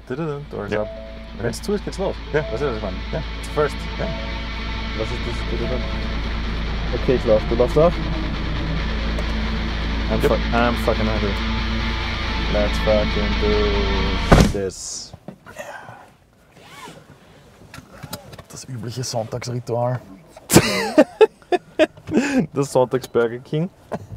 Doors Ja. up. Wenn es zu ist, geht's los. Ja. Weißt du, was ich meine? Ja. First. Ja. Was ist das? Okay, ich lauf. Du laufst auch? I'm fucking hungry. Let's fucking do this. Das übliche Sonntagsritual. Das Sonntags Burger King.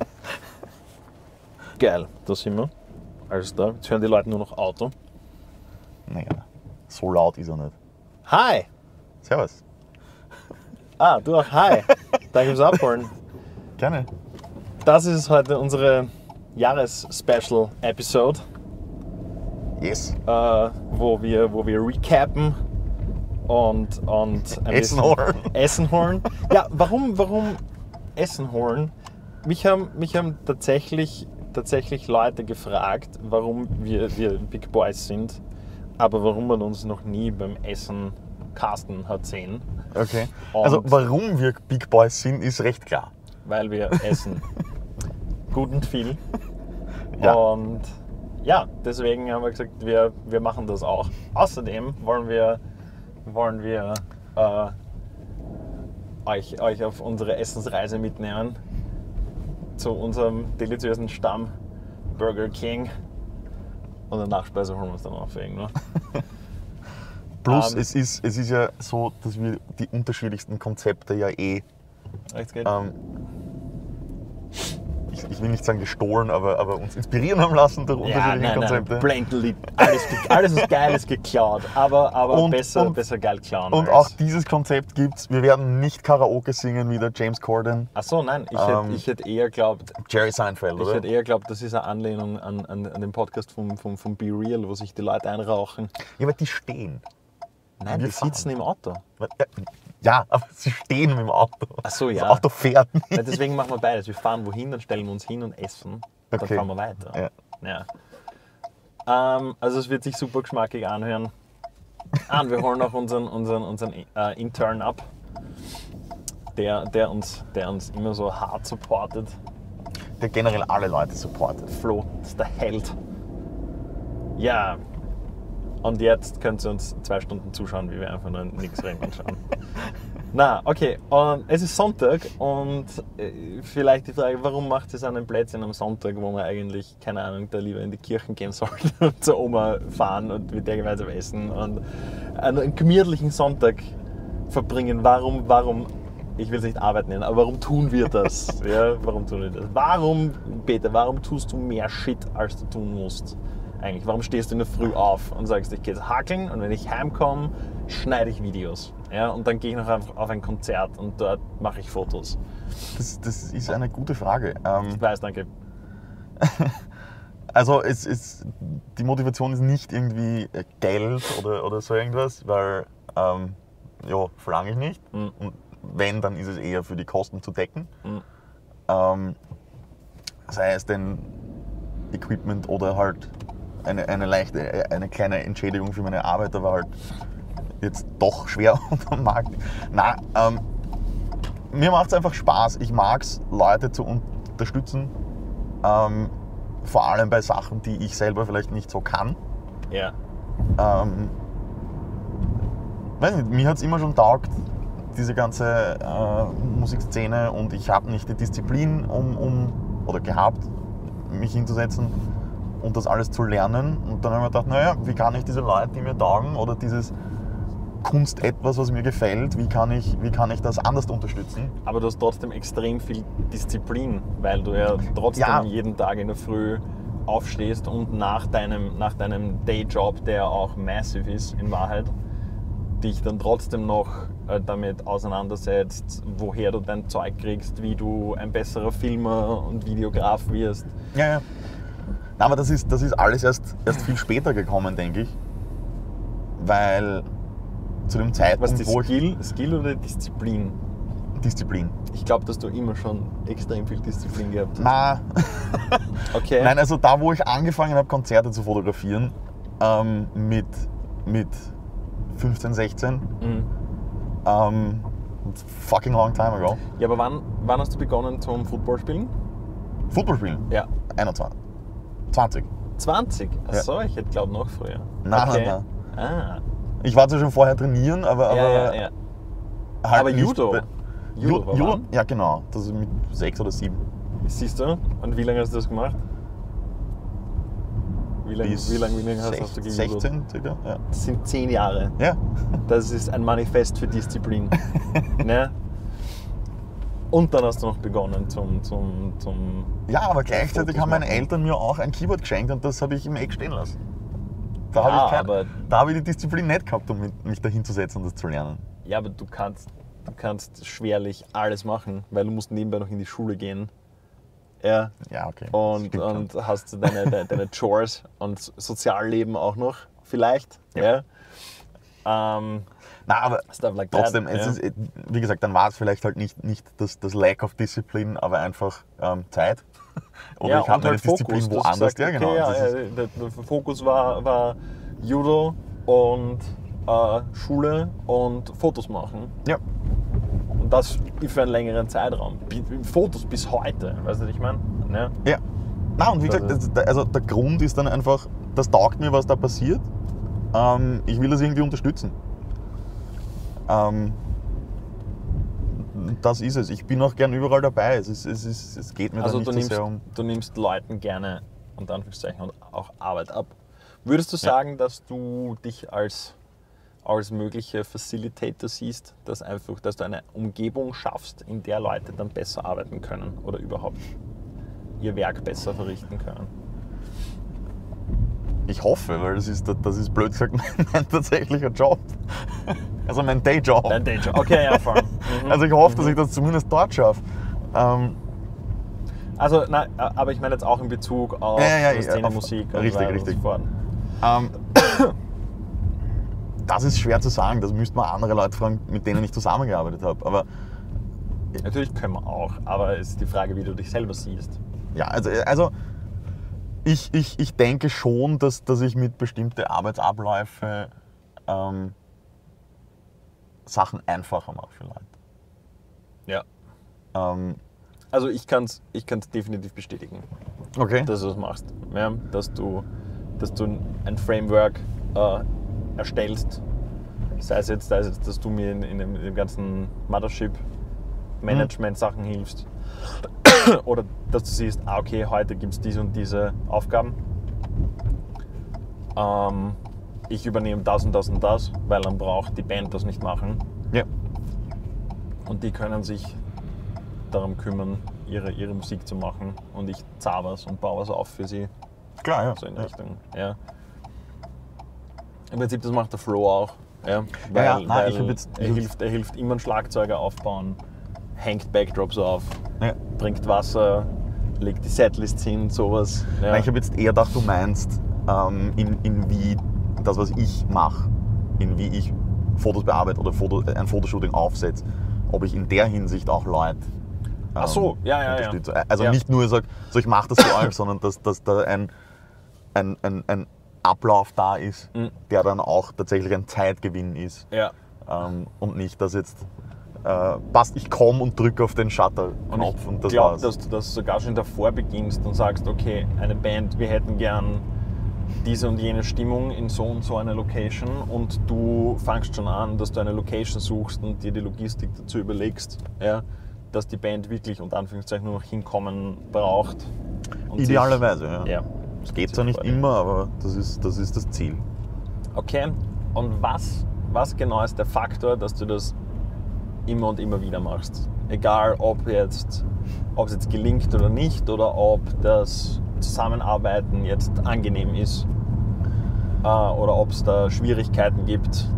Geil, da sind wir. Also da, jetzt hören die Leute nur noch Auto. Naja, so laut ist er nicht. Hi! Servus. Ah, du auch hi! Danke fürs Abholen. Gerne. Das ist heute unsere Jahres-Special-Episode, Yes. wo wir recappen und ein Essen bisschen holen. Essen holen. Ja, warum Essen holen? Mich haben tatsächlich Leute gefragt, warum wir Big Boys sind, aber warum man uns noch nie beim Essen casten hat sehen. Okay. Und Also warum wir Big Boys sind, ist recht klar. weil wir essen gut und viel. Ja. Und ja, deswegen haben wir gesagt, wir machen das auch. Außerdem wollen wir euch auf unsere Essensreise mitnehmen zu unserem deliziösen Stamm Burger King. Und eine Nachspeise holen wir uns dann auf irgendwo. Plus es ist ja so, dass wir die unterschiedlichsten Konzepte ja Rechts geht. ich will nicht sagen gestohlen, aber uns inspirieren haben lassen durch unterschiedliche Konzepte. Nein, blatantly. Alles ist Geiles geklaut, aber Und- besser geil klauen. Und auch dieses Konzept gibt's. Wir werden nicht Karaoke singen wie der James Corden, Ach so, nein, ich hätte eher glaubt, Jerry Seinfeld, oder? das ist eine Anlehnung an den Podcast vom Be Real, wo sich die Leute einrauchen. Ja, aber die stehen. Nein, Wir die sitzen im Auto. Ja, aber sie stehen mit dem Auto. Ach so, ja. Das Auto fährt nicht. Ja, deswegen machen wir beides. Wir fahren wohin, dann stellen wir uns hin und essen. Dann Okay. fahren wir weiter. Ja. Ja. Also es wird sich super geschmackig anhören. Und wir holen auch unseren Intern ab, der uns immer so hart supportet. Der generell alle Leute supportet. Flo ist der Held. Ja. Und jetzt könnt ihr uns 2 Stunden zuschauen, wie wir einfach nur nichts reden und schauen. Na, okay. Und es ist Sonntag und vielleicht die Frage, warum macht es einen Plätzchen am Sonntag, wo man eigentlich, keine Ahnung, da lieber in die Kirchen gehen sollte und zur Oma fahren und mit der gemeinsam essen und einen gemütlichen Sonntag verbringen. Warum, ich will es nicht Arbeit nennen, aber warum tun wir das? Ja, warum tun wir das? Warum, Peter, warum tust du mehr Shit, als du tun musst? Eigentlich, warum stehst du in der Früh auf und sagst, ich gehe jetzt hackeln und wenn ich heimkomme, schneide ich Videos. Ja, und dann gehe ich noch auf ein Konzert und dort mache ich Fotos. Das ist eine gute Frage. Ich weiß, danke. Also die Motivation ist nicht irgendwie Geld oder so irgendwas, weil verlange ich nicht. Mhm. Und wenn, dann ist es eher für die Kosten zu decken. Mhm. Sei es denn Equipment oder halt eine kleine Entschädigung für meine Arbeit, aber halt jetzt doch schwer unterm Markt. Nein, mir macht es einfach Spaß. Ich mag es, Leute zu unterstützen. Vor allem bei Sachen, die ich selber vielleicht nicht so kann. Ja. Weiß nicht, mir hat es immer schon taugt, diese ganze Musikszene, und ich habe nicht die Disziplin oder gehabt, mich hinzusetzen und das alles zu lernen. Und dann habe ich mir gedacht, naja, wie kann ich diese Leute, die mir taugen, oder dieses Kunst etwas, was mir gefällt, wie kann ich das anders unterstützen? Aber du hast trotzdem extrem viel Disziplin, weil du ja trotzdem jeden Tag in der Früh aufstehst und nach deinem Dayjob, der auch massive ist in Wahrheit, dich dann trotzdem noch damit auseinandersetzt, woher du dein Zeug kriegst, wie du ein besserer Filmer und Videograf wirst. Ja. Na, aber das ist alles erst viel später gekommen, denke ich. Weil zu dem Zeitpunkt, Was die Skill oder Disziplin? Disziplin. Ich glaube, dass du immer schon extrem viel Disziplin gehabt hast. Na, Okay. nein, also da, wo ich angefangen habe, Konzerte zu fotografieren, mit 15, 16, Mhm. it's fucking long time ago. Ja, aber wann hast du begonnen zum Football spielen? Football spielen? Ja. 21. 20. 20? Ja. Achso, ich hätte glaubt noch früher. Nein. Ah. Ich war zwar schon vorher trainieren, aber Ja. halt Aber nicht Judo? bei- Judo war Judo? wann? Ja, genau. Das ist mit 6 oder 7. Siehst du? Und wie lange hast du das gemacht? Wie lange hast du gejudo? 16 circa, ja. Das sind 10 Jahre. Ja, Das ist ein Manifest für Disziplin. Ne? Und dann hast du noch begonnen zum ja, aber gleichzeitig Fotos haben meine machen. Eltern mir auch ein Keyboard geschenkt und das habe ich im Eck stehen lassen. Da Ja, habe aber- da habe ich die Disziplin nicht gehabt, um mich da hinzusetzen und das zu lernen. Ja, aber du kannst schwerlich alles machen, weil du musst nebenbei noch in die Schule gehen. Ja. Ja, okay. das Und stimmt schon. hast deine Chores und Sozialleben auch noch, vielleicht. Ja. Ja. Na, aber Stuff like that, trotzdem, es ist, wie gesagt, dann war es vielleicht halt nicht das Lack of Discipline, aber einfach Zeit. Oder Ja, ich habe und meine halt Disziplin Fokus. Du hast woanders. gesagt, Ja, genau. okay, Das ist, der Fokus war Judo und Schule und Fotos machen. ja. Und das für einen längeren Zeitraum. Fotos bis heute, weißt du, was ich meine? Ja. Ja. Na, und wie Das gesagt, also der Grund ist dann einfach, das taugt mir, was da passiert. Ich will das irgendwie unterstützen. Das ist es. Ich bin auch gern überall dabei. Es geht mir Also da nicht so sehr um. du nimmst Leuten gerne, unter Anführungszeichen, und auch Arbeit ab. Würdest du sagen, dass du dich als mögliche Facilitator siehst, dass du eine Umgebung schaffst, in der Leute dann besser arbeiten können oder überhaupt ihr Werk besser verrichten können? Ich hoffe, weil das ist blöd gesagt mein tatsächlicher Job. Also mein Dayjob. Dein Dayjob. Okay, ja, voll. Mhm. Also ich hoffe, dass ich das zumindest dort schaffe. Also, nein, aber ich meine jetzt auch in Bezug auf Szenemusik und richtig, so weiter richtig. und so fort. Das ist schwer zu sagen. Das müsste man andere Leute fragen, mit denen ich zusammengearbeitet habe. Aber Natürlich können wir auch, aber es ist die Frage, wie du dich selber siehst. ja, also ich denke schon, dass ich mit bestimmten Arbeitsabläufen Sachen einfacher mache für Leute. Ja. Ähm, Also ich kann's definitiv bestätigen, okay. dass du das machst. Ja, dass du ein Framework erstellst. Sei es jetzt, dass du mir in dem ganzen Mothership-Management-Sachen hilfst. Oder dass du siehst, okay, heute gibt es diese und diese Aufgaben. Ich übernehme das und das und das, weil dann braucht die Band das nicht machen. Ja. Und die können sich darum kümmern, ihre Musik zu machen. Und ich zahle was und baue was auf für sie. Klar, ja. So in ja. Richtung. Ja. Im Prinzip, das macht der Flo auch. Ja, Ja, nein, weil ich hab jetzt- er hilft immer einen Schlagzeuger aufbauen, hängt Backdrops auf, Ja. trinkt Wasser, legt die Setlists hin, sowas. Ja. Nein, ich habe jetzt eher gedacht, du meinst, in wie das, was ich mache, in wie ich Fotos bearbeite oder ein Fotoshooting aufsetze, ob ich in der Hinsicht auch Leute Ach so, ja. unterstütze. Also Ja. nicht nur sage, so ich mache das für euch, sondern dass da ein Ablauf da ist, der dann auch tatsächlich ein Zeitgewinn ist. Ja. Und nicht, dass jetzt passt, ich komme und drücke auf den Shutter-Knopf und das glaube, war's. dass du das sogar schon davor beginnst und sagst, okay, eine Band, wir hätten gern diese und jene Stimmung in so und so einer Location, und du fangst schon an, dass du eine Location suchst und dir die Logistik dazu überlegst, ja, dass die Band wirklich unter Anführungszeichen nur noch hinkommen braucht. Und Idealerweise, ja. Ja. Es geht zwar nicht immer, aber das ist das Ziel. Okay, und was genau ist der Faktor, dass du das immer und immer wieder machst? Egal, ob es jetzt gelingt oder nicht, oder ob das Zusammenarbeiten jetzt angenehm ist, oder ob es da Schwierigkeiten gibt.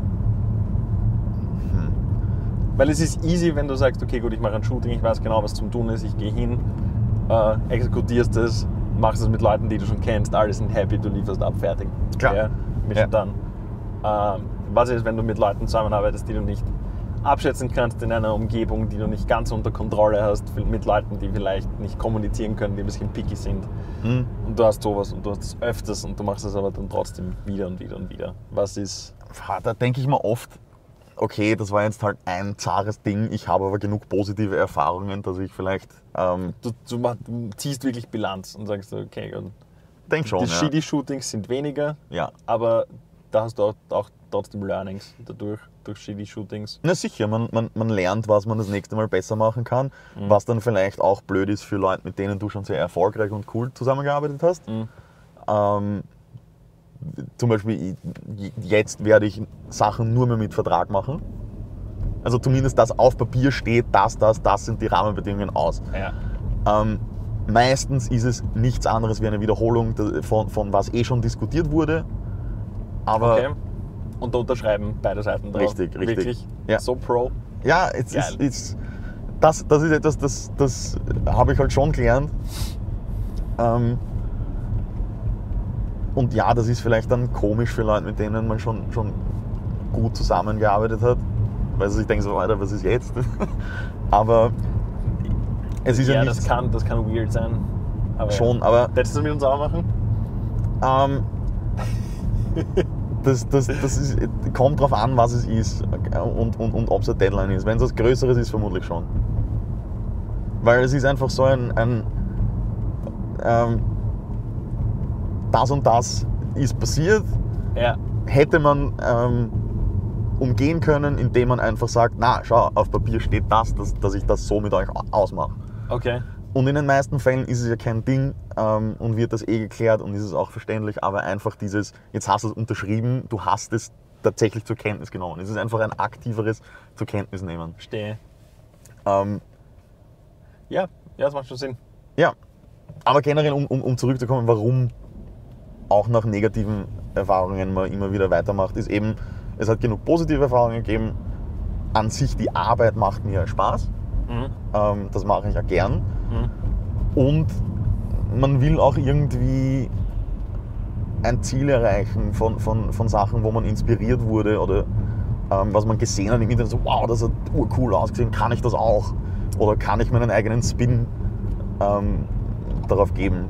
Weil es ist easy, wenn du sagst, okay gut, ich mache ein Shooting, ich weiß genau, was zum tun ist, ich gehe hin, exekutierst es, machst es mit Leuten, die du schon kennst, alle sind happy, du lieferst ab, fertig. Klar. Ja, Ja. dann. Was ist, wenn du mit Leuten zusammenarbeitest, die du nicht abschätzen kannst, in einer Umgebung, die du nicht ganz unter Kontrolle hast, mit Leuten, die vielleicht nicht kommunizieren können, die ein bisschen picky sind. Und du hast sowas und du hast es öfters und du machst es aber dann trotzdem wieder und wieder und wieder. Was ist... Da denke ich mir oft, okay, das war jetzt halt ein zahres Ding, ich habe aber genug positive Erfahrungen, dass ich vielleicht... Du ziehst wirklich Bilanz und sagst, okay, gut, denke schon. Die Ja. Shitty-Shootings sind weniger, Ja. aber da hast du auch trotzdem Learnings dadurch, durch Shitty-Shootings. Na sicher, man lernt, was man das nächste Mal besser machen kann, was dann vielleicht auch blöd ist für Leute, mit denen du schon sehr erfolgreich und cool zusammengearbeitet hast. Zum Beispiel, jetzt werde ich Sachen nur mehr mit Vertrag machen. Also zumindest, dass auf Papier steht, das sind die Rahmenbedingungen aus. Ja. Meistens ist es nichts anderes wie eine Wiederholung von was eh schon diskutiert wurde. Aber Okay. Und da unterschreiben beide Seiten drauf. Richtig. Wirklich Ja. so pro. ja, Geil. das ist etwas, das habe ich halt schon gelernt. Und ja, das ist vielleicht dann komisch für Leute, mit denen man schon gut zusammengearbeitet hat. Weil sie sich denken so, Alter, was ist jetzt? Aber es ist ja, Ja, nicht das kann weird sein. Aber schon, Ja. aber Würdest du das mit uns auch machen? das kommt drauf an, was es ist und ob es eine Deadline ist. Wenn es was Größeres ist, vermutlich schon. Weil es ist einfach so das und das ist passiert, Ja. hätte man umgehen können, indem man einfach sagt, na schau, auf Papier steht dass ich das so mit euch ausmache. Okay. Und in den meisten Fällen ist es ja kein Ding und wird das eh geklärt und ist es auch verständlich, aber einfach dieses, jetzt hast du es unterschrieben, du hast es tatsächlich zur Kenntnis genommen. Es ist einfach ein aktiveres zur Kenntnis nehmen. Verstehe. Ähm, Ja, das macht schon Sinn. ja, aber generell, um zurückzukommen, warum auch nach negativen Erfahrungen man immer wieder weitermacht, ist eben, es hat genug positive Erfahrungen gegeben. An sich die Arbeit macht mir Spaß. Das mache ich ja gern. Und man will auch irgendwie ein Ziel erreichen von Sachen, wo man inspiriert wurde oder was man gesehen hat im Internet, so wow, das hat urcool ausgesehen, kann ich das auch? Oder kann ich meinen eigenen Spin darauf geben?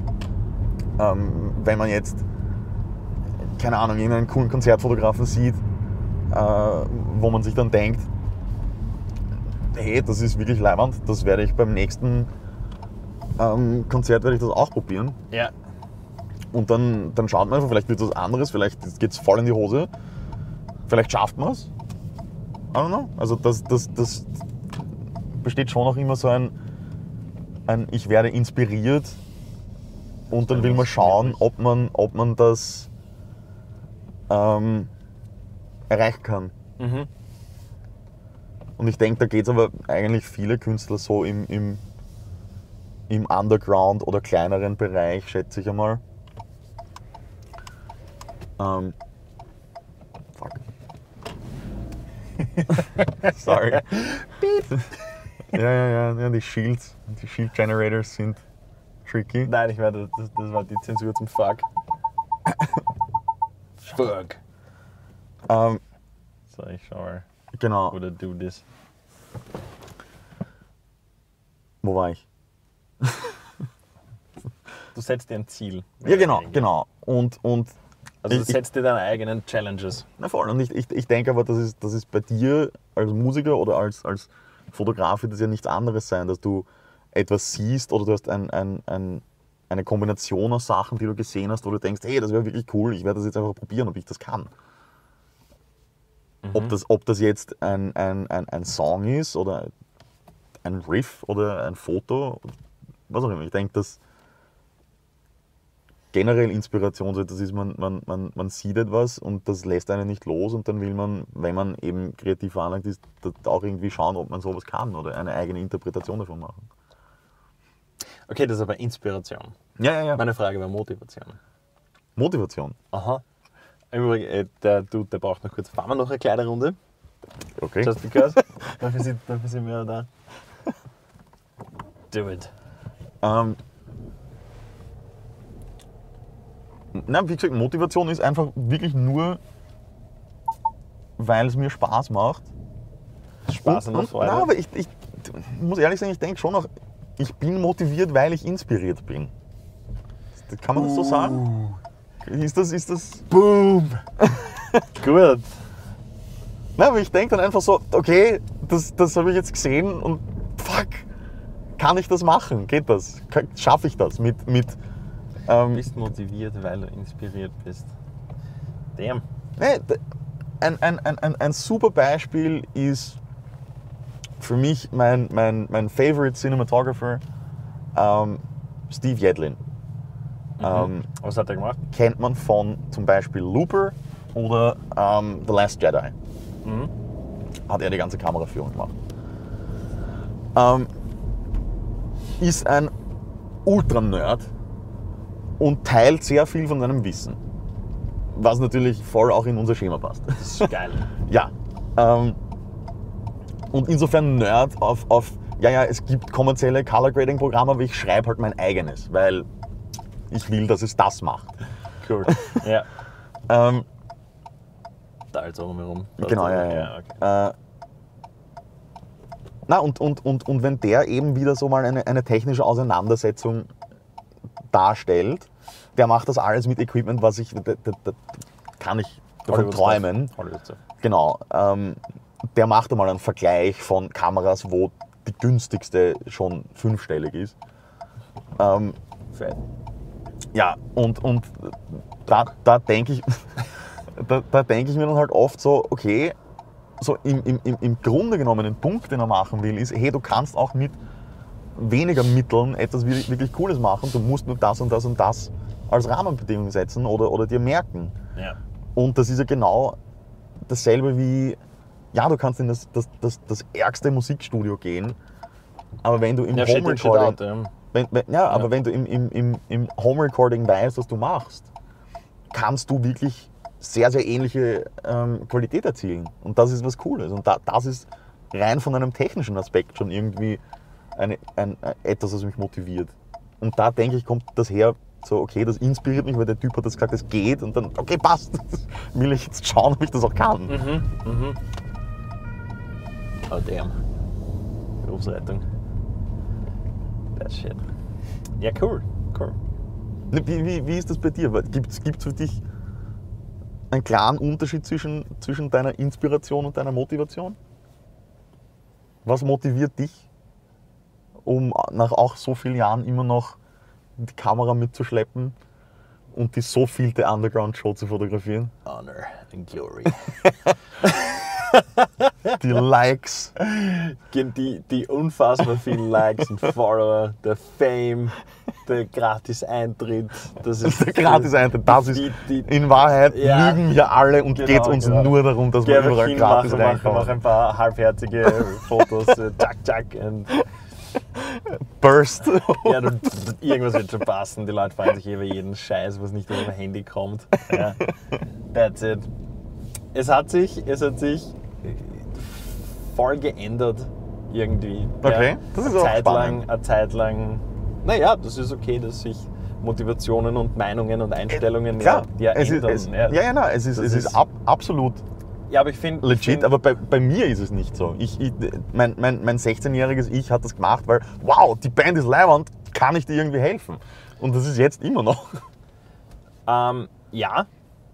Wenn man jetzt, keine Ahnung, irgendeinen coolen Konzertfotografen sieht, wo man sich dann denkt, hey, das ist wirklich leibend, das werde ich beim nächsten Konzert werde ich das auch probieren. Ja. Und dann schaut man einfach, vielleicht wird es was anderes, vielleicht geht es voll in die Hose, vielleicht schafft man es. I don't know. Also das besteht schon auch immer so ein ich werde inspiriert und dann will man schauen, ob man das erreichen kann. Und ich denke, da geht es aber eigentlich viele Künstler so im Underground oder kleineren Bereich, schätze ich einmal. Fuck. Sorry. Ja, die Shield Generators sind tricky. Nein, ich werde, das war die Zensur zum Fuck. Fuck. So, ich schau mal. Genau. Oder do this. Wo war ich? Du setzt dir ein Ziel. Ja, genau. Und Also du ich- setzt dir deine eigenen Challenges. na voll. Und ich denke aber, das ist bei dir als Musiker oder als Fotograf wird das ja nichts anderes sein, dass du etwas siehst oder du hast eine Kombination aus Sachen, die du gesehen hast, wo du denkst, hey, das wäre wirklich cool, ich werde das jetzt einfach probieren, ob ich das kann. Ob das jetzt ein Song ist oder ein Riff oder ein Foto, was auch immer. Ich denke, dass generell Inspiration so etwas ist, man sieht etwas und das lässt einen nicht los und dann will man, wenn man eben kreativ veranlagt ist, auch irgendwie schauen, ob man sowas kann oder eine eigene Interpretation davon machen. Okay, das ist aber Inspiration. Ja. Meine Frage war Motivation. Motivation. Aha. Übrigens, der Dude, der braucht noch kurz. Fahren wir noch eine kleine Runde? Okay. Just because? Dafür sind wir ja da. Do it. Wie gesagt, Motivation ist einfach wirklich nur, weil es mir Spaß macht. Spaß und Freude. Nein, aber ich muss ehrlich sagen, ich denke schon noch, ich bin motiviert, weil ich inspiriert bin. Kann man das so sagen? Ist das? Boom! Gut. Nein, aber ich denke dann einfach so, okay, das habe ich jetzt gesehen und fuck, kann ich das machen? Geht das? Schaffe ich das? Mit Du bist motiviert, weil du inspiriert bist. Damn. Nee, ein super Beispiel ist für mich mein Favorite Cinematographer, Steve Yedlin. Was hat er gemacht? Kennt man von zum Beispiel Looper oder The Last Jedi. Hat er die ganze Kameraführung gemacht. Ist ein Ultra-Nerd und teilt sehr viel von seinem Wissen. Was natürlich voll auch in unser Schema passt. Das ist geil. Ja. Und insofern Nerd auf ja, es gibt kommerzielle Color Grading Programme, aber ich schreibe halt mein eigenes, weil ich will, dass es das macht. Cool. Ja. Da halt so rum. Genau, ja. Okay. Und wenn der eben wieder so mal eine technische Auseinandersetzung darstellt, der macht das alles mit Equipment, was ich, da kann ich davon träumen. Genau. Der macht einmal einen Vergleich von Kameras, wo die günstigste schon 5-stellig ist. Fett. Ja, und da denke ich, da denke ich mir dann halt oft so, okay, so im Grunde genommen den Punkt, den er machen will, ist, hey, du kannst auch mit weniger Mitteln etwas wirklich Cooles machen, du musst nur das und das und das als Rahmenbedingung setzen oder dir merken. Ja. Und das ist ja genau dasselbe wie, ja, du kannst in das ärgste Musikstudio gehen, aber wenn du im Home Recording, aber wenn du im Home Recording weißt, was du machst, kannst du wirklich sehr, sehr ähnliche Qualität erzielen. Und das ist was Cooles. Und das ist rein von einem technischen Aspekt schon irgendwie etwas, was mich motiviert. Und da denke ich, kommt das her, so, okay, das inspiriert mich, weil der Typ hat das gesagt, es geht. Und dann, okay, passt. Will ich jetzt schauen, ob ich das auch kann. Oh, damn. Berufsrettung. That shit. Ja, cool. Wie ist das bei dir? Gibt es für dich einen klaren Unterschied zwischen deiner Inspiration und deiner Motivation? Was motiviert dich, um nach auch so vielen Jahren immer noch die Kamera mitzuschleppen und die so vielte Underground-Show zu fotografieren? Honor and Glory. Die Likes. Die unfassbar vielen Likes und Follower, der Fame, der Gratis-Eintritt. Das ist der Gratis-Eintritt, das ist in Wahrheit, lügen wir alle und geht es uns nur darum, dass wir überall gratis reinkommen. Noch ein paar halbherzige Fotos, Jack und Burst. Ja, irgendwas wird schon passen. Die Leute freuen sich über jeden Scheiß, was nicht auf ihr Handy kommt. Ja. That's it. Es hat sich voll geändert irgendwie. Okay, ja. das ist auch spannend. Eine Zeit lang, naja, das ist okay, dass sich Motivationen und Meinungen und Einstellungen ändern. Es ist absolut ja, aber ich find, legit, aber bei mir ist es nicht so. Mein 16-jähriges Ich hat das gemacht, weil, wow, die Band ist leibend, kann ich dir irgendwie helfen? Und das ist jetzt immer noch. Ja.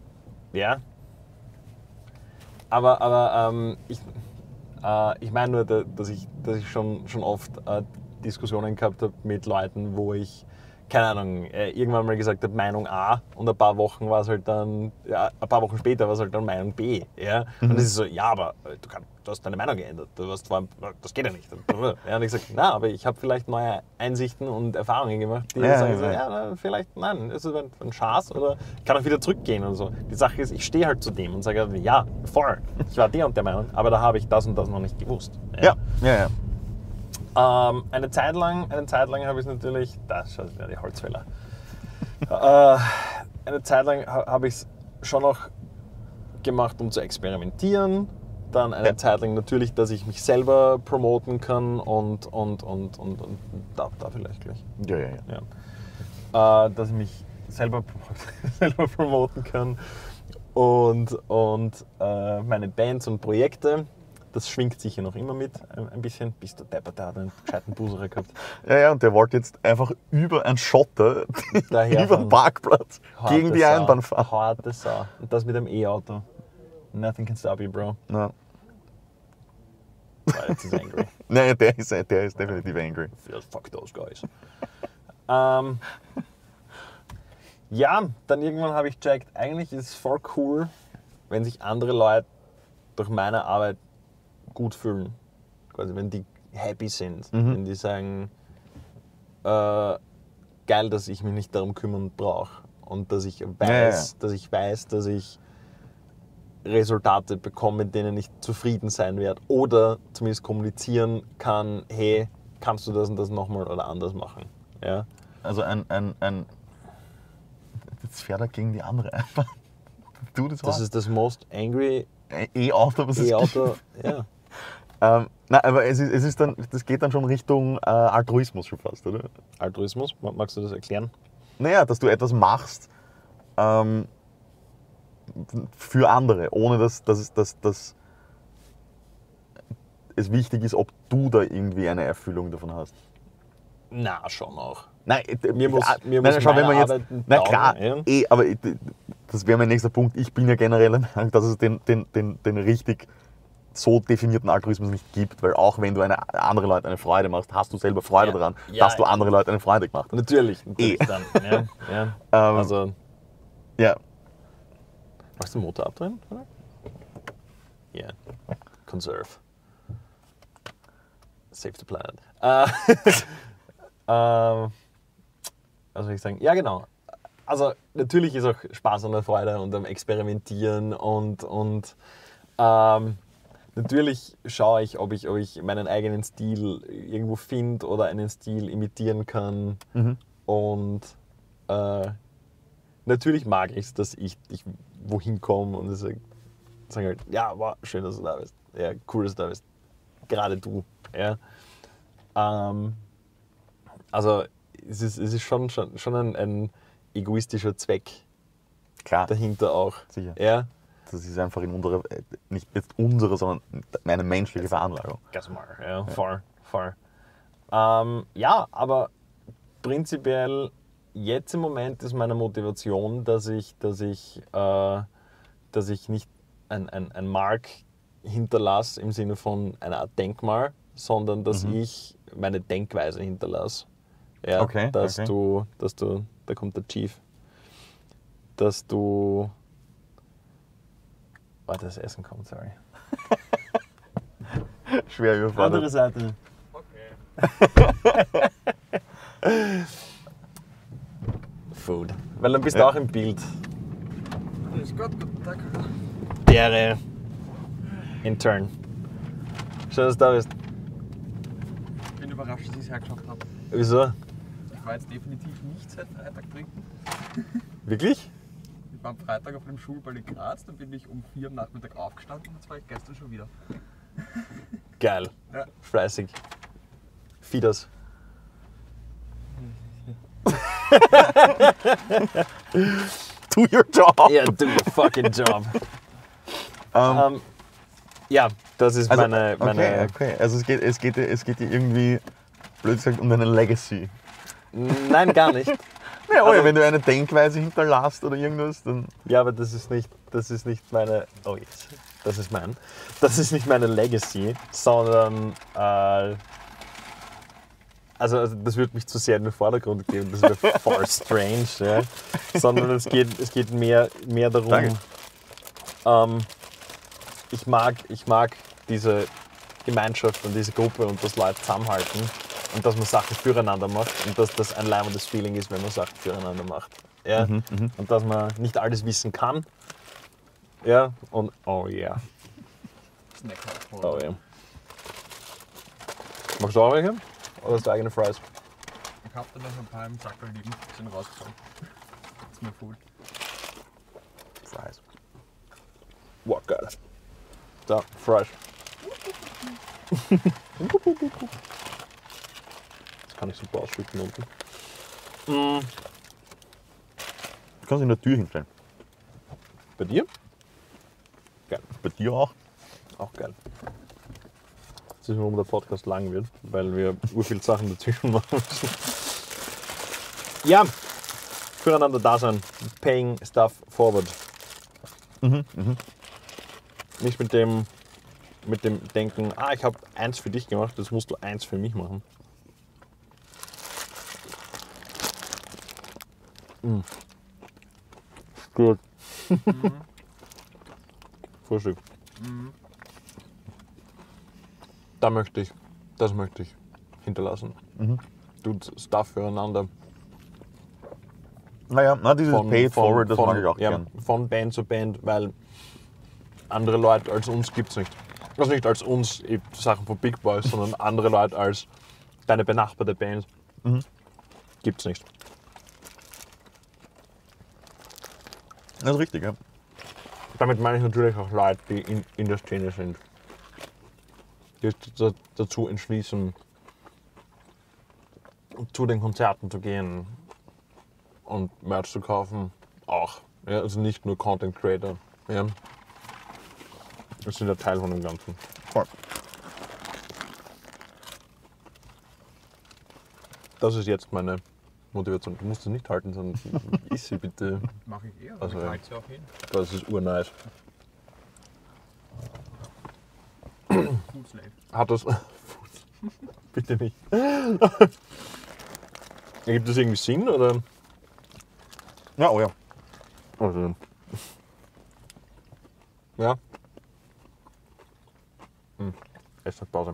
Aber ich meine nur, dass ich schon oft Diskussionen gehabt habe mit Leuten, wo ich, keine Ahnung, irgendwann mal gesagt habe, Meinung A, und ein paar Wochen war es halt dann, ja, ein paar Wochen später war es halt dann Meinung B. Ja? Und das ist so, ja, aber du hast deine Meinung geändert, das geht ja nicht. Ja, und ich sage, na, aber ich habe vielleicht neue Einsichten und Erfahrungen gemacht, die sagen so, ja, vielleicht, nein, ist es ein Schatz oder ich kann auch wieder zurückgehen und so. Die Sache ist, ich stehe halt zu dem und sage, ja, voll, ich war der und der Meinung, aber da habe ich das und das noch nicht gewusst. Ja. Eine Zeit lang habe ich natürlich, das schaut ja die Holzfäller. Eine Zeit lang habe ich es schon noch gemacht, um zu experimentieren. Dann eine Zeit lang natürlich, dass ich mich selber promoten kann und da vielleicht gleich. Ja. Dass ich mich selber promoten kann und meine Bands und Projekte. Das schwingt sicher noch immer mit, ein bisschen, bis der Deppert, der hat einen gescheiten Buserer gehabt. Ja, und der wollte jetzt einfach über einen Schotter, über den Parkplatz, gegen die Einbahn fahren. Harte Sau. Und das mit dem E-Auto. Nothing can stop you, bro. No. Jetzt ist angry. Naja, der ist definitiv angry. Fuck those guys. Ja, dann irgendwann habe ich gecheckt, eigentlich ist es voll cool, wenn sich andere Leute durch meine Arbeit gut fühlen. Quasi, wenn die happy sind, wenn die sagen, geil, dass ich mich nicht darum kümmern brauche und dass ich weiß, dass ich Resultate bekomme, mit denen ich zufrieden sein werde oder zumindest kommunizieren kann, hey, kannst du das und das nochmal oder anders machen. Ja? Also das fährt er gegen die andere einfach. Du, Das ist das most angry E-Auto, was es E-Auto. Ja. Nein, aber es ist dann, das geht dann schon Richtung Altruismus schon fast, oder? Altruismus, magst du das erklären? Naja, dass du etwas machst für andere, ohne dass es wichtig ist, ob du da irgendwie eine Erfüllung davon hast. Na, schon auch. Nein, Mir muss schau, wenn man jetzt, Arbeit na klar, taugen, aber das wäre mein nächster Punkt. Ich bin ja generell der Meinung, dass es den richtig so definierten Altruismus nicht gibt, weil auch wenn du andere Leute eine Freude machst, hast du selber Freude daran, dass du andere Leute eine Freude gemacht hast. Natürlich dann. Ja. Also, Ja, magst du den Motor abdrehen? Ja. Yeah. Conserve. Save the planet. Was soll ich sagen? Ja, genau. Also natürlich ist auch Spaß an der Freude und am Experimentieren und natürlich schaue ich, ob ich meinen eigenen Stil irgendwo finde oder einen Stil imitieren kann. Und natürlich mag ich es, dass ich wohin komme und sagen halt, ja, wow, schön, dass du da bist. Ja, cool, dass du da bist. Gerade du. Ja. Also es ist schon ein egoistischer Zweck klar, dahinter auch. sicher. Ja. Das ist einfach in unserer, nicht jetzt unsere, sondern eine menschliche Veranlagung. Ganz mal, ja, voll. Ja, aber prinzipiell jetzt im Moment ist meine Motivation, dass ich nicht ein Mark hinterlasse im Sinne von einer Art Denkmal, sondern dass ich meine Denkweise hinterlasse. Ja, Okay, dass du, da kommt der Chief, dass du, warte, das Essen kommt, sorry. Schwer überfordert. Andere Seite. Okay. Food. Weil dann bist du auch im Bild. Grüß Gott, guten Tag. Der Intern. Schön, dass du da bist. Ich bin überrascht, dass ich es hergeschafft habe. Wieso? Ich war jetzt definitiv nicht seit Freitag trinken. Wirklich? Ich war am Freitag auf einem Schulball in Graz, dann bin ich um 4 am Nachmittag aufgestanden und jetzt war ich gestern schon wieder. Geil. Ja. Fleißig. Fieders. Do your job! Ja, do your fucking job. Ja, das ist Also, meine Okay. Also es geht dir irgendwie, blöd gesagt, um deine Legacy. Nein, gar nicht. Ja, Also- wenn du eine Denkweise hinterlässt oder irgendwas, dann... Ja, aber das ist nicht meine. Oh jetzt. Das ist nicht meine Legacy, sondern also das würde mich zu sehr in den Vordergrund geben, das wäre voll strange, ja. Sondern es geht mehr darum. Danke. Ich mag diese Gemeinschaft und diese Gruppe und dass Leute zusammenhalten und dass man Sachen füreinander macht und dass das ein leibendes Feeling ist, wenn man Sachen füreinander macht. Ja? Und dass man nicht alles wissen kann. Ja, und oh ja. Snack Oh ja. Machst du auch welche? Oder hast du eigene Fries? Ich hab da noch ein paar im Sackerl liegen, sind rausgekommen. Ist mir voll. Fries. Wow, geil. Da, Fries. Das kann ich super ausschütten unten. Du kannst in der Tür hinstellen. Bei dir? Geil. Bei dir auch? Auch geil. Das ist, warum der Podcast lang wird, weil wir viele Sachen dazwischen machen müssen. Ja, füreinander da sein. Paying stuff forward. Nicht mit dem Denken, ich habe eins für dich gemacht, das musst du eins für mich machen. Gut. Frühstück. Das möchte ich hinterlassen. Tut Stuff füreinander. Naja, dieses Pay it forward, das mag ich auch ja, gern. von Band zu Band, weil andere Leute als uns gibt es nicht. Also nicht als uns, Sachen von Big Boys, sondern andere Leute als deine benachbarte Band gibt es nicht. Das ist richtig, ja. Damit meine ich natürlich auch Leute, die in der Szene sind. Die sich dazu entschließen, zu den Konzerten zu gehen und Merch zu kaufen. Auch. Ja, also nicht nur Content Creator. Ja. Das sind ja Teil von dem Ganzen. Voll. Das ist jetzt meine Motivation. Du musst es nicht halten, sondern iss sie bitte. Mach ich eher, Also, aber ja. ich halte sie auch hin. Das ist urnice. Food Slave. Hat das... bitte nicht. Ergibt das irgendwie Sinn, oder? Ja, oh ja. Also, ja. Essenspause.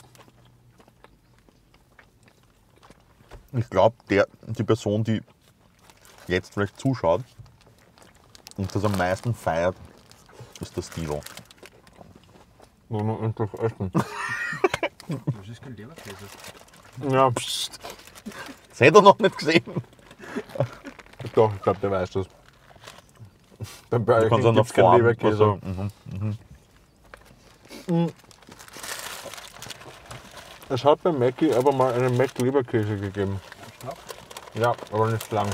Ich glaube, die Person, die jetzt vielleicht zuschaut und das am meisten feiert, ist der Stilo. Nur noch endlich essen. Das ist kein Leberkäse. Ja, pst. Das hätte er noch nicht gesehen. Doch, ich glaube, der weiß das. Beim Burger kannst King auch gibt es noch keinen Form, Leberkäse. Es hat bei Mackie aber mal einen Mac-Leberkäse gegeben. Schnapp? Ja, aber nicht lang.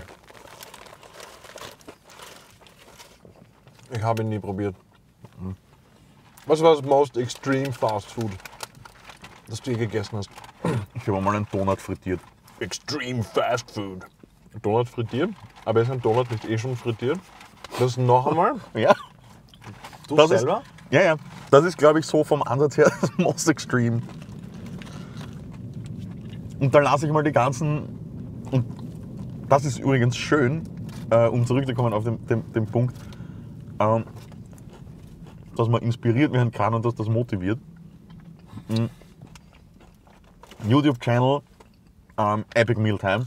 Ich habe ihn nie probiert. Was war das most extreme Fast Food, das du je gegessen hast? Ich habe mal einen Donut frittiert. Extreme Fast Food. Donut frittiert? Aber ist ein Donut nicht eh schon frittiert? Das noch einmal? Ja, Du das ist, selber? ja. Das ist, glaube ich, so vom Ansatz her das most extreme. Und da lasse ich mal die ganzen. Und das ist übrigens schön, um zurückzukommen auf den Punkt, dass man inspiriert werden kann und dass das motiviert. YouTube-Channel Epic Mealtime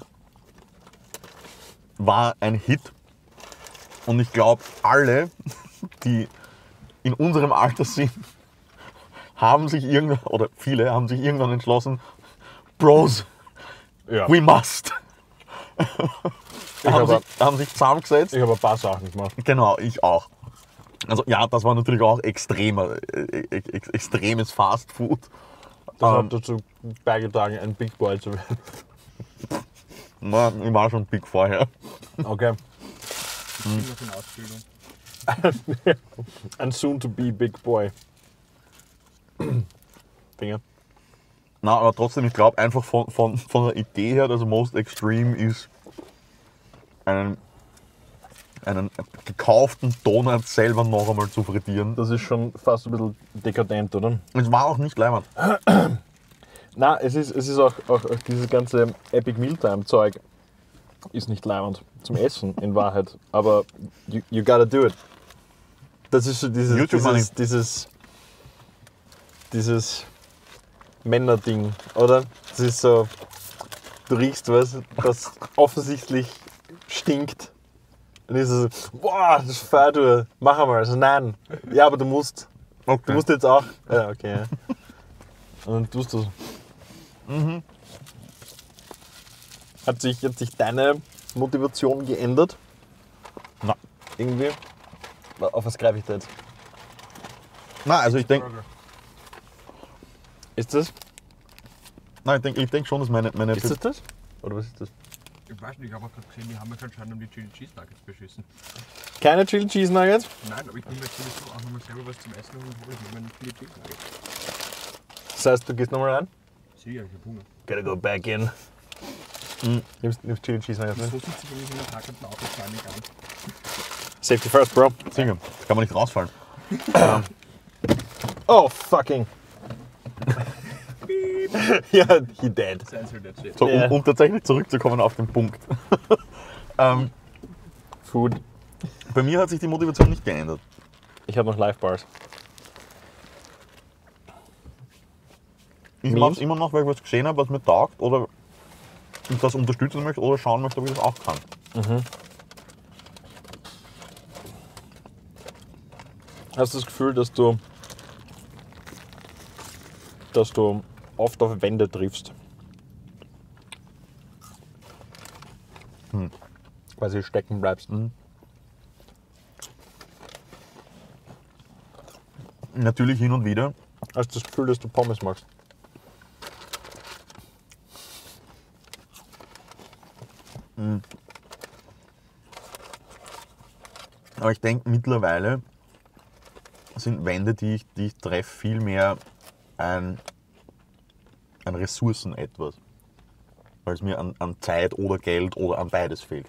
war ein Hit. Und ich glaube, alle, die in unserem Alter sind, haben sich irgendwann, oder viele haben sich irgendwann entschlossen, Bros, Ja. we must. Ich habe haben sich zusammengesetzt. ein paar Sachen gemacht. Genau, ich auch. Also ja, das war natürlich auch extremes Fast Food. Das hat dazu beigetragen, ein Big Boy zu werden. Na, ich war schon big vorher. Okay. Ich bin noch in Ausbildung. Ein soon-to-be Big Boy. Finger. Na, aber trotzdem, ich glaube einfach von der Idee her, das Most Extreme ist, einen gekauften Donut selber noch einmal zu frittieren. Das ist schon fast ein bisschen dekadent, oder? Es war auch nicht leibend. Na, es ist auch dieses ganze Epic Mealtime Zeug ist nicht leibend zum Essen in Wahrheit, aber you gotta do it. Das ist so dieses Männerding, oder? Das ist so, du riechst was, das offensichtlich stinkt. Und ist so, boah, das ist fein, du, mach einmal. Also nein, ja, aber du musst jetzt auch. Ja, okay. Ja. Und dann tust du es. Hat sich deine Motivation geändert? Na. Irgendwie? Auf was greife ich da jetzt? Na, also ich denke, Ist das? ich denk schon, dass meine Ist das das? Oder was ist das? Ich weiß nicht, ich habe auch gerade gesehen, die haben mich anscheinend um die Chili Cheese Nuggets beschissen. Keine Chili Cheese Nuggets? Nein, aber ich bin mir jetzt sowieso auch nochmal selber was zum Essen und hole ich mir meine Chili Cheese Nuggets. Das heißt, du gehst nochmal rein? Sicher, ich habe Hunger. Gotta go back in. Nimmst Chili Cheese Nuggets So mit? sitze ich eigentlich in der parkenden Auto, fahr nicht an. Safety first, bro. Singen. Das kann man nicht rausfallen. Oh, fucking. Ja, he dead. Censor that shit. So, Ja. um tatsächlich zurückzukommen auf den Punkt. Food. Bei mir hat sich die Motivation nicht geändert. Ich habe noch Live-Bars. Ich Memes? mache es immer noch, weil ich was gesehen habe, was mir taugt oder ich das unterstützen möchte oder schauen möchte, ob ich das auch kann. Hast du das Gefühl, dass du oft auf Wände triffst? Quasi stecken bleibst. Natürlich hin und wieder. Hast du das Gefühl, dass du Pommes magst? Aber ich denke, mittlerweile sind Wände, die ich treffe, viel mehr ein Ressourcen etwas. Weil es mir an Zeit oder Geld oder an beides fehlt.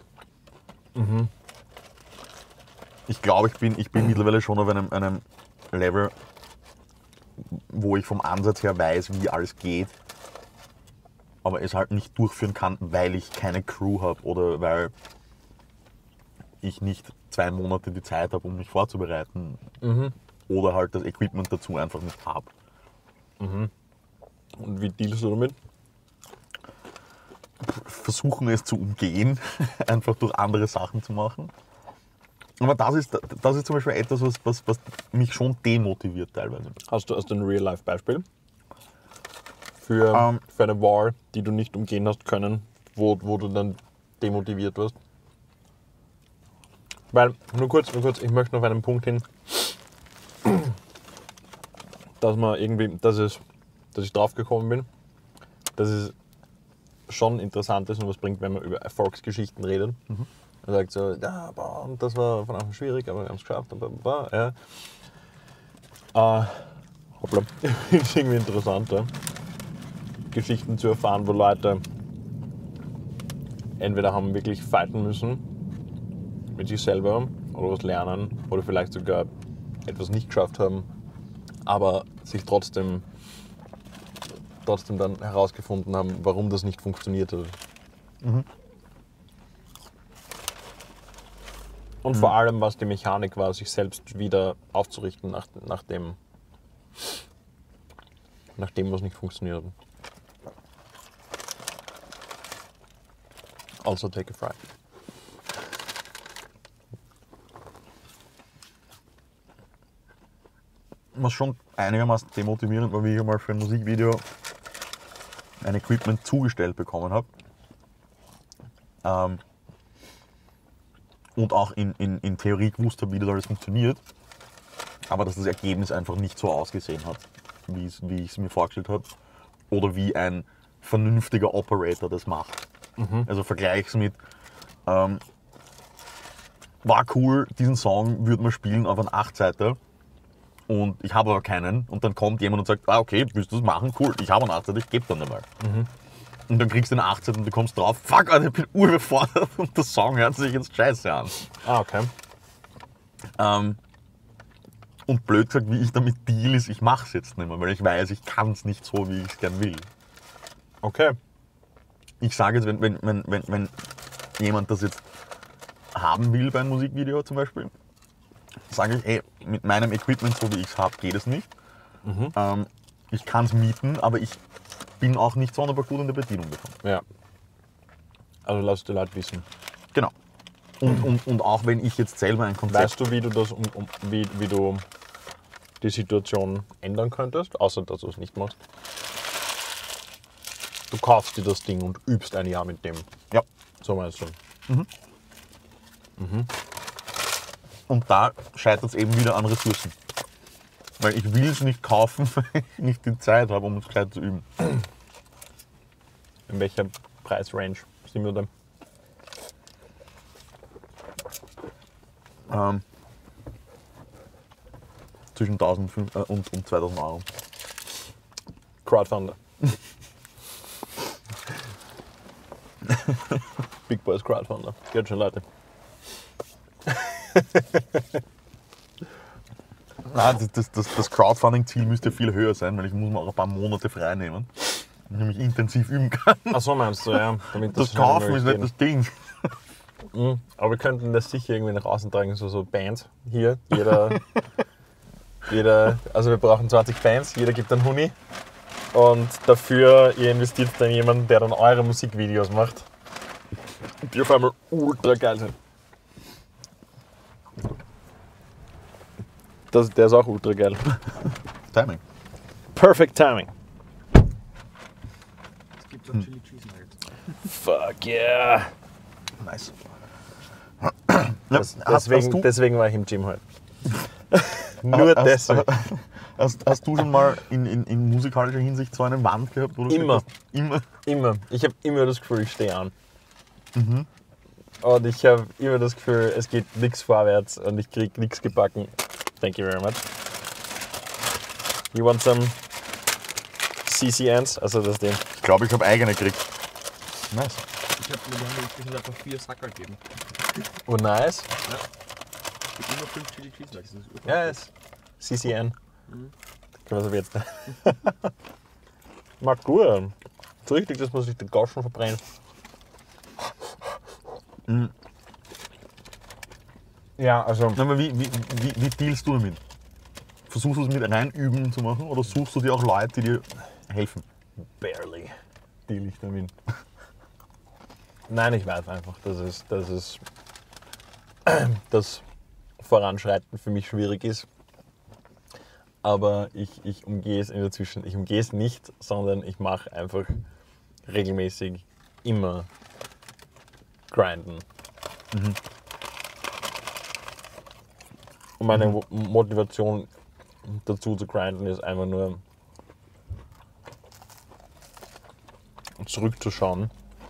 Ich glaube, ich bin mittlerweile schon auf einem Level, wo ich vom Ansatz her weiß, wie alles geht, aber es halt nicht durchführen kann, weil ich keine Crew habe oder weil ich nicht 2 Monate die Zeit habe, um mich vorzubereiten oder halt das Equipment dazu einfach nicht habe. Und wie dealst du damit? Versuchen es zu umgehen, einfach durch andere Sachen zu machen. Aber das ist zum Beispiel etwas, was mich schon demotiviert teilweise. Hast du ein Real-Life-Beispiel für eine Wall, die du nicht umgehen hast können, wo du dann demotiviert wirst? Weil, nur kurz, ich möchte noch auf einen Punkt hin, dass ich drauf gekommen bin, dass es schon interessant ist und was bringt, wenn man über Erfolgsgeschichten redet. Er sagt so, ja, boah, und das war von Anfang schwierig, aber wir haben es geschafft. Hoppla, ist irgendwie interessant, ja? Geschichten zu erfahren, wo Leute entweder haben wirklich fighten müssen mit sich selber oder was lernen oder vielleicht sogar etwas nicht geschafft haben, aber sich trotzdem dann herausgefunden haben, warum das nicht funktioniert hat. Und vor allem, was die Mechanik war, sich selbst wieder aufzurichten nach dem, was nicht funktioniert hat. Also take a fry. Was schon einigermaßen demotivierend war, wie ich einmal für ein Musikvideo ein Equipment zugestellt bekommen habe. Und auch in Theorie gewusst habe, wie das alles funktioniert. Aber dass das Ergebnis einfach nicht so ausgesehen hat, wie ich es mir vorgestellt habe. Oder wie ein vernünftiger Operator das macht. Also vergleich's mit, war cool, diesen Song würde man spielen auf einen 8-Seiter. Und ich habe aber keinen. Und dann kommt jemand und sagt, okay, willst du das machen? Cool, ich habe einen 8-Seiter, ich gebe dann einmal. Und dann kriegst du einen 8-Seiter und du kommst drauf, fuck, Alter, ich bin urüberfordert und der Song hört sich jetzt scheiße an. Okay. Und blöd gesagt, wie ich damit deal ist, ich mache es jetzt nicht mehr, weil ich weiß, ich kann es nicht so, wie ich es gern will. Okay. Ich sage jetzt, wenn jemand das jetzt haben will bei einem Musikvideo zum Beispiel, sage ich, ey, mit meinem Equipment, so wie ich es habe, geht es nicht. Ich kann es mieten, aber ich bin auch nicht sonderbar gut in der Bedienung davon. Ja. Also lass die Leute wissen. Genau. Und auch wenn ich jetzt selber ein Konzept... Weißt du, wie du das wie du die Situation ändern könntest, außer dass du es nicht machst? Du kaufst dir das Ding und übst ein Jahr mit dem. Ja. So meinst du? Und da scheitert es eben wieder an Ressourcen. Weil ich will es nicht kaufen, weil ich nicht die Zeit habe, um es gescheit zu üben. In welcher Preisrange sind wir da? Zwischen 1500 und 2000 Euro. Crowdfunder. Big Boys Crowdfunder. Geht schon, Leute. Nein, das Crowdfunding-Ziel müsste viel höher sein, weil ich muss mir auch ein paar Monate frei nehmen, damit ich intensiv üben kann. Ach so meinst du, ja. Damit Das Kaufen ist nicht das Ding. Aber wir könnten das sicher irgendwie nach außen tragen, so Bands. Hier, also wir brauchen 20 Bands, jeder gibt einen Huni. Und dafür, ihr investiert dann jemanden, der dann eure Musikvideos macht. Die auf einmal ultra geil sind. Der ist auch ultra geil. Timing. Perfect timing. Es gibt auch Chili Cheese Nuggets. Fuck yeah. Nice. Deswegen war ich im Gym heute. Nur deswegen. Hast du schon mal in musikalischer Hinsicht so eine Wand gehabt? Wo du Immer. gesagt hast, immer. Immer. Ich habe immer das Gefühl, ich stehe an. Und ich habe immer das Gefühl, es geht nichts vorwärts und ich krieg nichts gebacken. Thank you very much. You want some CCNs? Also das Ding. Ich glaube, ich habe eigene gekriegt. Nice. Ich habe mir einfach 4 Sackerl gegeben. Oh, nice. Ja. Es gibt immer 5 Chili Cheese Nuggets. Das ist urcool. Ja, ist CCN. Können wir so jetzt. Mag gut. So richtig, dass man sich den Gauschen verbrennt. Ja, also. Na, aber wie dealst du damit? Versuchst du es mit Reinüben zu machen oder suchst du dir auch Leute, die dir helfen? Barely deal ich damit. Nein, ich weiß einfach, dass das Voranschreiten für mich schwierig ist. Aber ich umgehe es in der Zwischen. Ich umgehe es nicht, sondern ich mache einfach regelmäßig immer Grinden. Und meine Motivation dazu zu grinden ist einfach nur zurückzuschauen,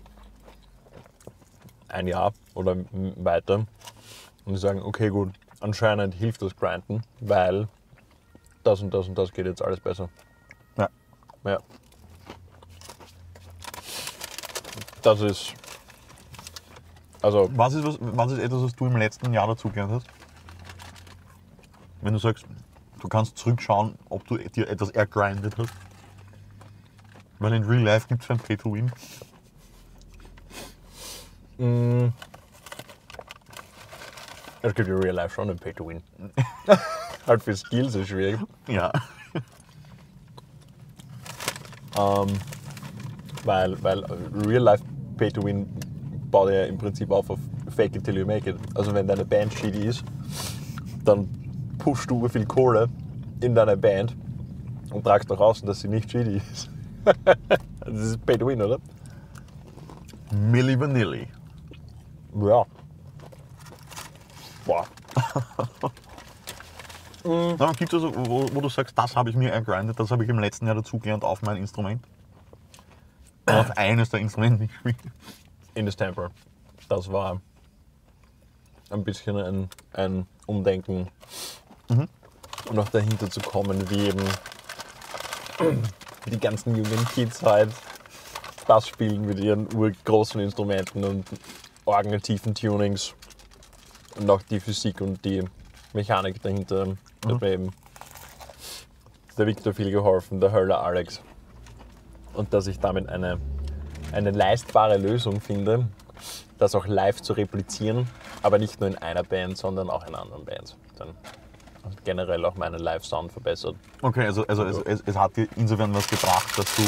ein Jahr oder weiter und zu sagen, okay gut, anscheinend hilft das Grinden, weil das und das und das geht jetzt alles besser. Ja. Ja. Das ist, also Was ist etwas, was du im letzten Jahr dazugelernt hast? Wenn du sagst, du kannst zurückschauen, ob du dir etwas ergrindet hast. Weil in Real Life gibt es ein Pay-to-Win. es gibt in Real Life schon ein Pay-to-Win. Halt für Skills ist schwierig. Ja. Weil Real Life Pay-to-Win baut ja im Prinzip auf Fake it till you make it. Also wenn deine Band shitty ist, dann pushst du viel Kohle in deine Band und tragst nach außen, dass sie nicht shitty ist. Das ist Pay-to-Win, oder? Milli Vanilli. Ja. Boah. Na, gibt es also, wo du sagst, das habe ich mir ergrindet, das habe ich im letzten Jahr dazugelernt auf mein Instrument? Oder auf eines der Instrumente, die ich spiele? In das Temper. Das war ein bisschen ein Umdenken. Und auch dahinter zu kommen, wie eben die ganzen jungen Kids halt Bass spielen mit ihren urgroßen Instrumenten und orgeltiefen Tunings. Und auch die Physik und die Mechanik dahinter. Dabei eben der Victor viel geholfen, der Höller Alex. Und dass ich damit eine leistbare Lösung finde, das auch live zu replizieren, aber nicht nur in einer Band, sondern auch in anderen Bands. Dann generell auch meinen Live-Sound verbessert. Okay, also es hat dir insofern was gebracht, dass du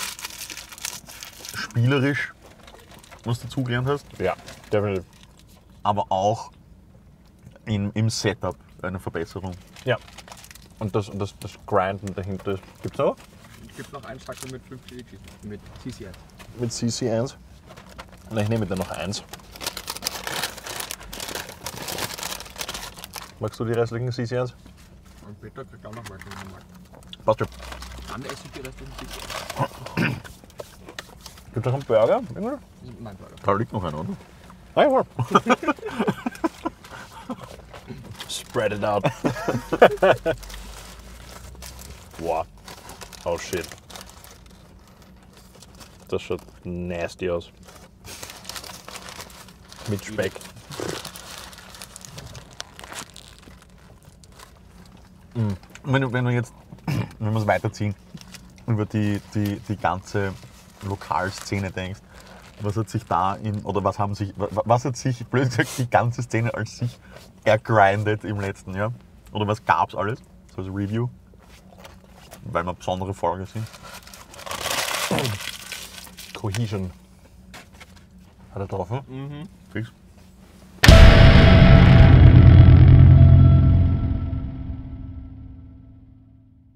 spielerisch was dazugelernt hast, Ja, definitiv. aber auch im Setup eine Verbesserung. Ja. Und das Grinden dahinter gibt es auch? Es gibt noch einen Sackerl mit 5 Chili Cheese mit CCN. Mit CC1. Na, ich nehme dann noch eins. Magst du die restlichen CC1? Und Peter kriegt auch noch mal. Passt schon. Dann esse ich die restlichen CCN. Gibt es noch einen Burger? Irgendwo? Nein, Burger. Da liegt noch einer, oder? Ah, ja. Spread it out. Wow. Oh shit. Das schaut nasty aus. Mit Speck. Wenn wir es weiterziehen, über die ganze Lokalszene denkst, Was hat sich was hat sich, blöd gesagt, die ganze Szene als sich ergrindet im letzten Jahr? Oder was gab's alles? So als Review. Weil wir besondere Folge sind. Cohesion. Hat er getroffen? Mhm. Fix.